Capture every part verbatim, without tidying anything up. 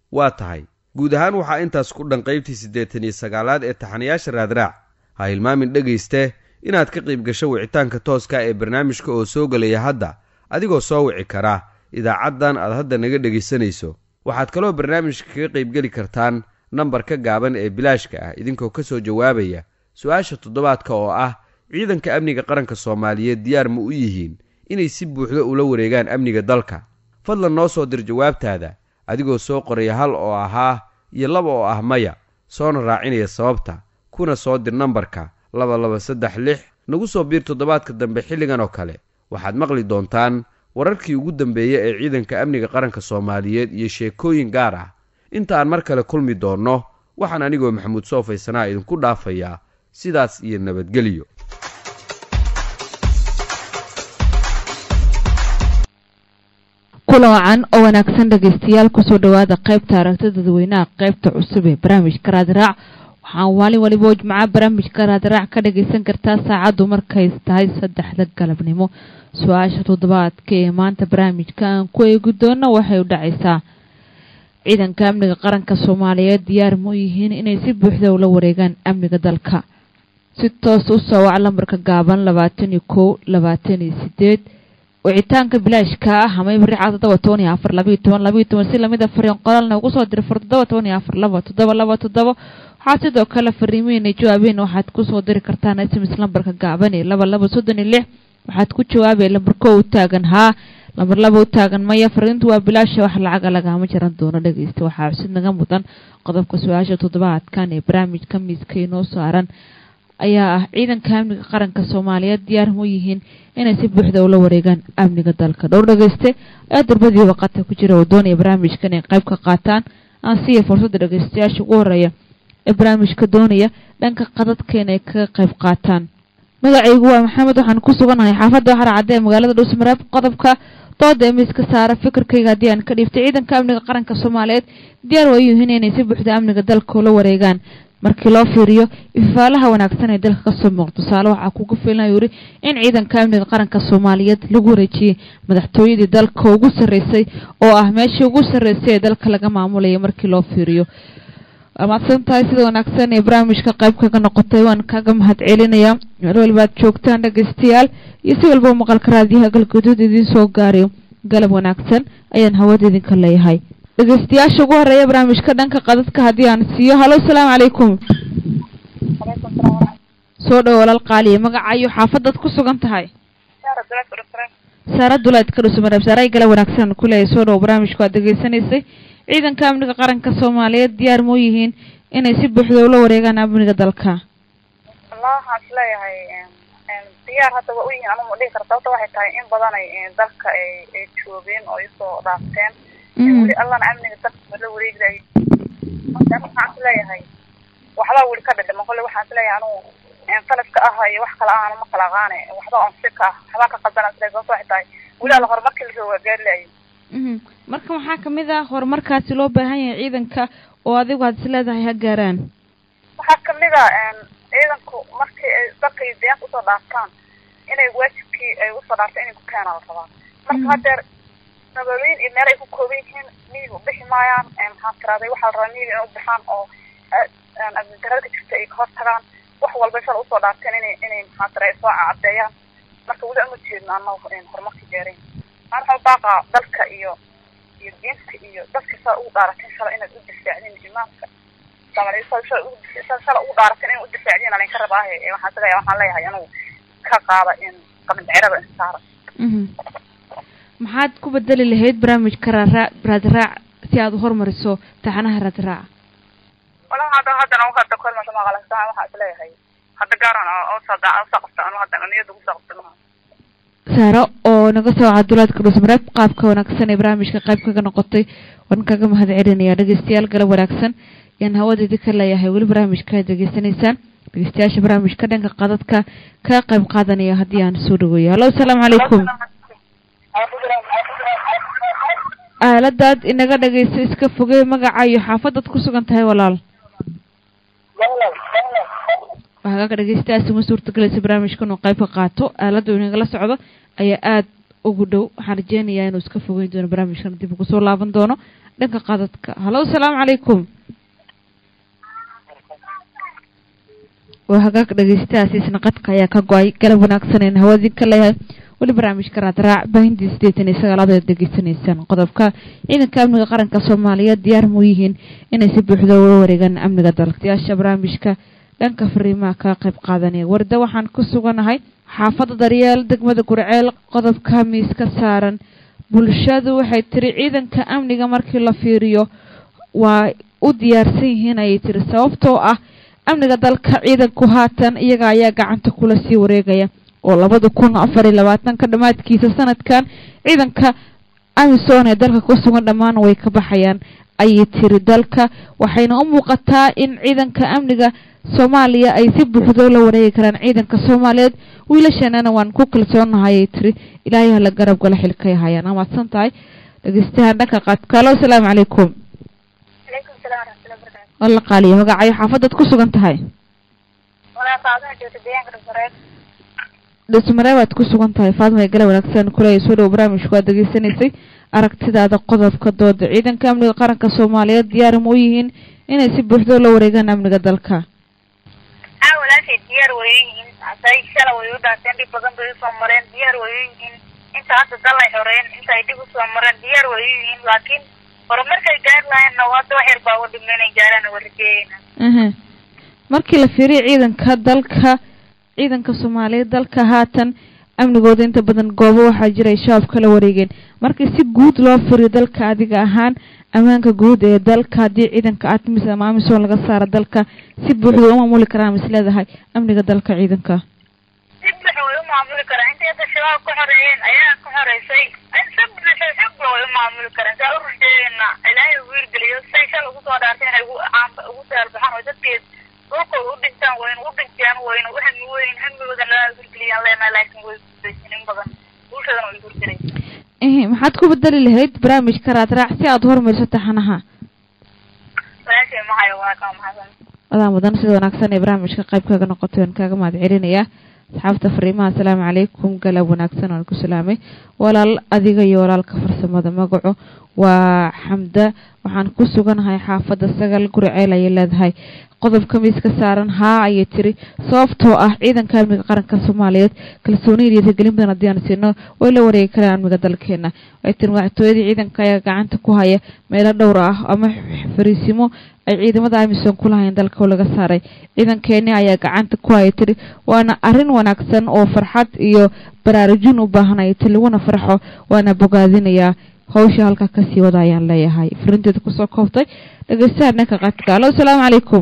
waa tahay guud ahaan waxaa intaas ku dhan qaybtii siddeetan iyo sagaalaad ee taxanayaasha raadraac ha hilmaamin dhegayste inaad ka qayb gasho wicitaanka tooska ee barnaamijka oo soo gelaya hadda adigoo soo wici kara idaacaddan aad hadda naga dhegaysanayso waxaad kaloo barnaamijka kaga qaybgeli kartaan nambarka gaaban ee bilaashka ah idinkoo ka soo jawaabaya su-aasha toddobaadka oo ah ciidanka amniga qaranka soomaaliyeed diyaar ma u yihiin inay si buuxda ula wareegaan amniga dalka fadlan noo soo dir jawaabtaada adigoo soo qoraya hal oo ahaa iyo laba oo ah maya soona raacinaya sababta kuna soo dir nambarka laba laba saddex lix nagu soo biir toddobaadka dambe xilligan oo kale waxaad maqli doontaan wararkii ugu dambeeyey ee ciidanka amniga qaranka soomaaliyeed iyo sheekooyin gaar ah inta aan mar kale kulmi doonno waxaan anigoo maxamuud soo faysanaa idinku dhaafayaa sidaas iyo nabadgelyo kulan oo wanaagsan dhageystayaal ku soo dhawaada qaybta aragtida dadweynaha qaybta cusub ee barnaamijka raadraac waxaan waalin waliba jimcaha barnaamijka raadraac ka dhageysan kartaa saacadu markay tahay saddexda galabnimo su-aasha toddobaadka ee maanta barnaamijka aan ku eegi doono waxay u dhacaysaa ciidanka amniga qaranka soomaaliyeed diyaar ma u yihiin inay si buuxda ula wareegaan amniga dalka si toos u soo wac lambarka gaaban labaatan iyo kow labaatan iyo sideed wicitaanka bilaashka ah ama ibrica toddoba toban iyo afar laba iyo toban laba iyo toban si lamid ah fariin qoraalna ugu soo dir far toddoba toban iyo afar laba toddoba laba toddoba waxaad sidoo kale fariimihiina jawaabeen waxaad ku soo diri kartaan S M S lambarka gaaban ee laba laba soddon iyo lix waxaad ku jawaabay lambarka u taagan haa lambar laba u taagan maya fariintu waa bilaasha wax lacag lagama jiran doono dhageysta waxaa xusid naga mudan qodobka su-aasha toddobaadkan ee barnaamijka miiska inoo saaran ayaa ah ciidanka amniga qaranka soomaaliyeed diyaar ma yihiin inay si buuxda ula wareegaan amniga dalka dhowr dhageyste ayaa darbadii waqata ku jira oo doonaya barnaamijkan ay qayb ka qaataan aan siiya fursadda dhageystayaasha ugu horeeya ee barnaamijka doonaya dhanka qadadkeena ay kaga qayb qaataan magacaygu waa maxamed waxaan ku suganahay xaafadda waxar cadde ee magaalada dhuusmareeb qodobka dooda ee miiska saara fikirkayga haddii aan ka dhiiftay ciidanka amniga qaranka soomaaliyeed diyaar waa yihiin inay si buuxda amniga dalka ula wareegaan markii loo fiiriyo ifaalaha wanaagsan ee dalka ka soo muuqdo tusaale waxaa kugu fiilnaa yuri in ciidanka amniga qaranka soomaaliyeed lagu wareejiyey madaxtooyadii dalka ugu sarreysay oo ah meeshii ugu sarreysay ee dalka laga maamulayay markii loo fiiriyo amaadsan tahay sida wanaagsan ee barnaamijka qayb kaga noqotay waan kaga mahad celinayaa meel walibaad joogtaan dhageystayaal iyo si walba maqalka raadiyaha galguduud idiin soo gaarayo galab wanaagsan ayaan hawada idinka leeyahay dhageystayaasha ugu horeeya barnaamijka dhanka qadadka haddii aan siiyo halo asalaamu calaykum soo dhow walaal qaaliya magacayo xaafadaad ku sugan tahay saara duleed ka dhuusamareeb saaray galab wanaagsan ku leeyahay soo dhow barnaamijku aad degeysanaysay ciidanka amniga qaranka soomaaliyeed diyaar ma u yihiin inay si buuxda ula wareegaan amniga dalka wallah waxaan isleeyahay diyaar hadda waa u yihiin ama ma dhihi karta sababta waxay tahay in badan ay dalka ay ay joogeen oo isoo dhaafteen weli allana amniga dalka la wareegay waxaan isleeyahay waxbaa weli ka dhadhama kolle waxaan isleeyahay anugu falaska ah iyo wax kale ahana ma kala aqaane waxba on sika ah waxbaa ka qaldana isleeyahay sababta waxay tahay weli alla horumarkii la jooga gaarlaayay marka waxaa kamid ah horumarkaasi loo baahan yahay ciidanka oo adigu aad isleedahay ha gaaraan waxaa kamid ah ciidanku markii ay dadka iyo deegaanka usoo dhaaftaan inay waajibkii ay usoo dhaaftaan inay ku keenaan la rabaa marka hadeer nabadooyin iyo meel ay ku kooban yihiin miyiga u bixi maayaan maxaan tiraaday waxaa la rabaa miyiga inay u bixaan oo amnidarada ka jirta ay ka hor tagaan wax walba shala usoo dhaafteen inay inay maxaan tiraday soo cadeeyaan marka weli ama jeedno annagu horumarka gaarayn aan waxaa baaqa dalka iyo iyo diinta iyo dadka saa ugu dhaarateen shala inaad u difaacdeen imaamka soomaaliyeed shala ugu shala ugu dhaarateen inaad u difaacdeen aan ka rabaa ee waxaan tagay waxaan leeyahay anigu ka qaada in qaban cirada insaara maxaad ku bedeli lahayd barnaamijka raadraac si aad u hormariso taxanaha raadraac walahi hadda haddana u hadda kor masha maqalaysaa waxaan isleeyahay hadda gaaran oo sadaa oo saqafta anu hadda niyada ugu saqafta maaha saaro oo naga soo caduulaadka dhuusmareeb qaabka wanaagsan ee barnaamijka qayb kaga noqotay waan kaga mahad celinayaa dhegeystayaal galab wanaagsan yaan hawadeedi ka leeyahay weli barnaamijka aad degeysanaysaan dhegeystayaasha barnaamijka dhanka qadadka ka qayb qaadanaya haddii aan soo dhaweeyo hallo asalaamu calaykum aaladaad inaga dhageyso iska fogey magaca iyo xaafadaad ku sugan tahay walaal waxaa ka dhageystayaasi ma suurtagelaysa barnaamijka inuu qayb ka qaato aaladda uu inagala socdo ayaa aada ugu dhow waxaan rajeynayaa inuu iska fogeyn doono barnaamijkan dib ugu soo laaban doono dhanka qadadka. Halo, salaamu calaykum. waa hagaag dhegeystayaasha isna qadka ayaa ka go'ay galab wanaagsan ee hawadii ka leeyahay wali barnaamijka raadraac baahintii sideetan iyo sagaal aad degeysanaysaan qodobka ciidanka amniga qaranka Soomaaliyeed diyaar mu yihiin inay si buuxda uga wareegaan amniga dalka barnaamijka dhanka fariimaha ka qayb qaadanaya warda waxaan ku suganahay xaafadda Daryeel degmada Gurceel qodobka miiska saaran bulshadu waxay tiri ciidanka amniga markii la fiiriyo waa u diyaarsan yihiin ay tiri sababtoo ah amniga dalka ciidanku haatan iyaga ayaa gacanta kula sii wareegaya oo laba kun afar iyo labaatan ka dhamaadkiisa sanadkan ciidanka amisom ee dalka ku sugan dhamaan way ka baxayaan ay tiri dalka waxayna u muuqataa in ciidanka amniga Soomaaliya ay si buuxda la wareegi karaan ciidanka Soomaaliyeed wiilashana waan ku kalsoonahay tiri ilaahay la garab gala xilkay hayaan ama santahay dhageystayaal dhanka qadka. Assalaamu calaykum. Alaykum salaam wa rahmatullahi wa barakatuh. Allah qaaliyo magacay xaafadad ku sugan tahay wala faadana joogta deegaanka Dhasmareeb Dhasmareeb waad ku sugan tahay Faadma galab wanaagsan kulay soo dhow barnaamijku aad degeysanaysay aragtidaada qodobka dooda ciidanka amniga qaranka Soomaaliyeed diyaar mu yihiin inay si buuxda la wareegaan amniga dalka awalaashay diyaar weeyeen asay shala way u dhaafeen dib badan bay soo mareen diyaar weeyeen inta hadda dalay xoreen inta ay dib u soo mareen diyaar weeyeen laakiin horumarkay gaar lahayn wada waxyar baa wada meelay gaaraan warjeeyna aha markii la fiiriyo ciidanka dalka ciidanka Soomaaliyeed dalka haatan amnigooda inta badan goobo waxa jiray shaab kala wareegeen markii si guud loo fiiriyo dalka adiga ahaan amaanka guud ee dalka hadii ciidanka atmis ama amisom laga saaro dalka si buuxda uma maamuli karaan misleedahay amniga dalka ciidanka si buuxda uma maamuli karaan inta shabaab ku xoreeyeen ayaa ku xoreysay inta buuxda shabaab way u maamuli karaan saa u rusheeyna ilaahay wiil galiyo say shal ugu soo dhaarteen ay ugu saarbaxan oo dadkeed oo u dhintaan weyn u dhintaan weyn u hami weyn hamigooda la gurgeliyaan leena laakiin way in badan bulshada way gurgelay ee maxaad ku bedeli lahayd barnaamijka raadraac si aad horumariso taxanaha walaashay ma hayo waa ka mahadsan wada mudan sida wanaagsan ee barnaamijka qayb kaga noqotay aan kaaga mahad celinaya asxaabta fariimaha assalaamu calaykum galab wanaagsan oo ku salaamay walaal adiga iyo walaalka farsamada magaco waa Xamda waxaan ku suganahay xaafadda Sagaal Gurceel ay leedahay qodobka miiska saaran haa ay tiri sababtoo ah ciidanka amniga qaranka Soomaaliyeed kalsoonida iyo tixgelinta diyaar siino way la wareegi karaan amniga dalkeena ay tiri waxtooyadii ciidanka ay gacanta ku haya meelo dhowr ah ama fariisimo ay ciidamada amisom ku lahayn dalka laga saaray ciidankeena ayaa gacanta ku haya tiri waana arin wanaagsan oo farxad iyo baraarujin u baahan ay tiri wana farxo waana bogaadinaya hawsha halka ka sii wada ayaan leeyahay frinteeda ku soo koobtay dhageystayaasha ka qadka. Assalaamu calaykum.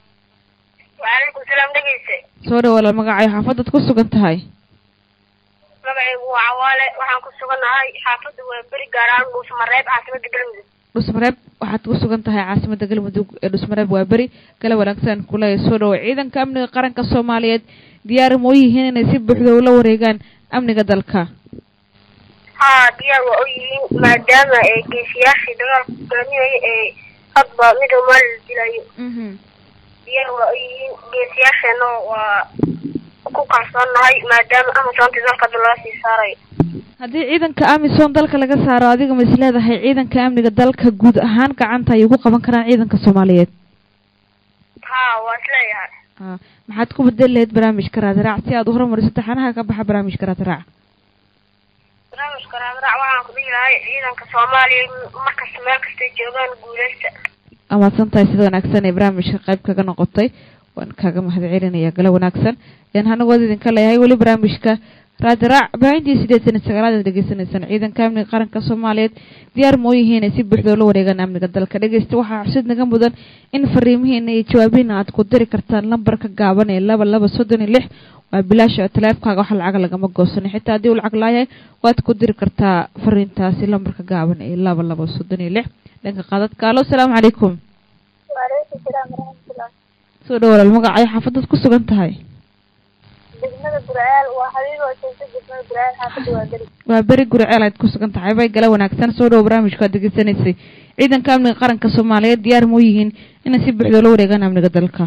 wa alaykum salaam dhageyste soo dhawaada magacay xaafadad ku sugan tahay magacaygu waa Cawaale waxaan ku suganahay xaafadda waa bari gaaraan Dhasmareeb caasimada Galmudug Dhasmareeb waxaad ku sugan tahay caasimada Galmudug ee Dhasmareeb waa bari kala wanaagsan kulay soo dhaw ciidanka amniga qaranka Soomaaliyeed diyaar mu yihiin inay si buuxda u la wareegaan amniga dalka haa diyaar waa u yihiin maadaama ay geesiyaashii dagaalka galmiyay ee hadba mid mal dilayo mhm diyaar waa u yihiin geesiyaashana waa ku kalsoonahay maadaama amisom dalka loo sii saaray hadii ciidanka amisom dalka laga saaro adiga ma isleedahay ciidanka amniga dalka guud ahaan gacanta ay ugu qaban karaan ciidanka Soomaaliyeed haa waa isleeyahay haa maxaad ku bedeli lahayd barnaamijka raadraac si aad u horumariso taxanaha ka baxa barnaamijka raadraac barnaamijka raadraac waxaan ku leeyahay ciidanka Soomaaliyeed markas meel kasta joogaan guuleysta ama santahay sida wanaagsan ee barnaamijka qayb kaga noqotay waan kaaga mahad celinaya galab wanaagsan in hanagood idinka leeyahay wali barnaamijka raadraac baahintii sideetan iyo sagaal aad dhageysanaysan ciidanka amniga qaranka Soomaaliyeed diyaar mu yihiin si buuxda loo wareegaan amniga dalka dhageysta waxa xusid naga mudan in fariimihiina iyo jawaabihiina aad ku diri kartaan lambarka gaaban ee laba laba soddon iyo lix waa bilaash telefonkaaga wax lacag lagama goosan xitaa hadii uu lacag laayahay waad ku diri kartaa fariintaasi lambarka gaaban ee laba laba soddon iyo lix dhanka qadadka. Assalaamu calaykum. wa alaykum salaam wa rahmatullah soo dhawaada magacay xaafadad ku sugan tahay degmada Gurceel waa xabiibo sheegtay degmada Gurceel xaafadda waa bari waa bari Gurceel aad ku sugan tahay bay galab wanaagsan soo dhaw barnaamijka degeysanaysay ciidanka amniga qaranka Soomaaliyeed diyaar mu yihiin inay si buuxda loo wareegaan amniga dalka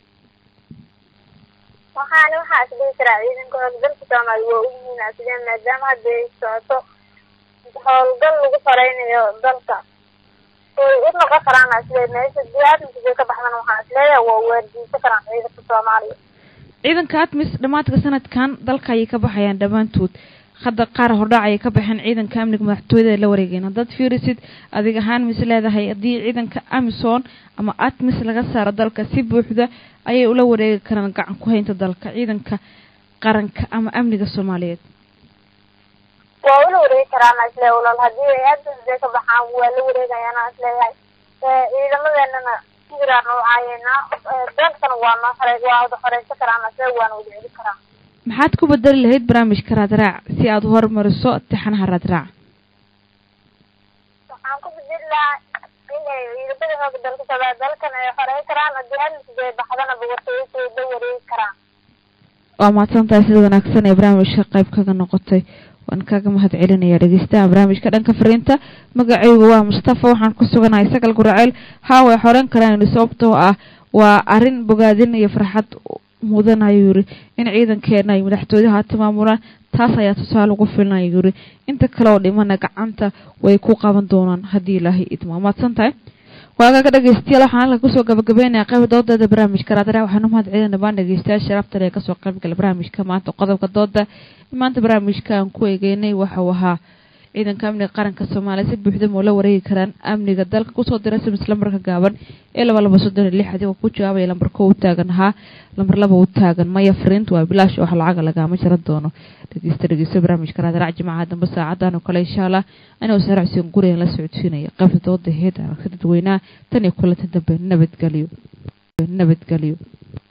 waxaan waxa isdhihi karaa ciidanka dalka Soomaaliyeed waa u yihiin sideen maadaama hadda ay socoto howlgal lagu fareynayo dalka وإذن قصران أسلام ماشي الجهات مش جاك بحنا وحنا أسلام ووردي سكران عيدة الصومالية إذن كاتمس دماتك سنة كان دلك أيك بحيان دمان توت خد قارة هرداع أيك بحن عيدن كاملك محتوى لو رجينا ضد في رصيد أذيك هان مثل هذا هي دي عيدن كأمسون أما أتمس لجسر دلك سيب وحدة أي لو رجع كان قاعد كوهين تدلك عيدن كقرن كأم أملك الصومالية وأولو ريك ران أسلام ولا الهدي هذا جاك بحنا وأولو ريك أنا أسلام إذا ما أنا كيران وعينا دكتور وانا خرج واحد خرج سكران أسلام وانا ودي كران maxaad ku bedeli lahayd barnaamijka raadraac si aad horumariso taxanaha raadraac waxaan ku bedeli lahaa inay ciidamada dalka sabab dalkan ay xoreey karaan adduunka sidee baxdana boqortooyada soo wareegi karaan waa maadsantahay sida wanaagsan ee barnaamijka qayb kaga noqotay waan kaaga mahadcelinayaa dhageystaha barnaamijka dhanka fariinta magacaygu waa Mustafa waxaan ku suganahay Sagal Guraceel haa way xoreyn karaan sababtoo ah waa arin bogaadin iyo farxad mudan ayuu yiri in ciidankeena ay madaxtooyaha tamaamulaan taas ayaa tusaale ugu filan ayuu yiri inta kale oo dhimana gacanta way ku qaban doonaan hadii Ilaahay idmo maadsantahay waaga dhageystiyaal waxaan la ku soo gabagabeynayaa qayb doodada barnaamijka raadraac waxaan u mahadcelinayaa baan dhageystayaasha sharafta leh ka soo qayb gal barnaamijka maanta qodobka dooda maanta barnaamijka aan ku eegeynay waxa uu ahaa ciidanka amniga qaranka Soomaaliya si buuxda ma la wareegi karaan amniga dalka ku soo diray isla marka gaaban ee laba laba soddon iyo lix hadii uu ku jawaabay lambarka uu taagan ha lambar laba uu taagan maya fariintu waa bilaash wax lacag laga ma jira doono dhageysta dhageysta barnaamijka raadraac jimcaha dambe saacadan oo kale insha Allah anoo saracsiin guriga la socodsiinaya qayb dooda heeda aragtida dadweynaha tan iyo kulanta dambe nabadgaliyo nabadgaliyo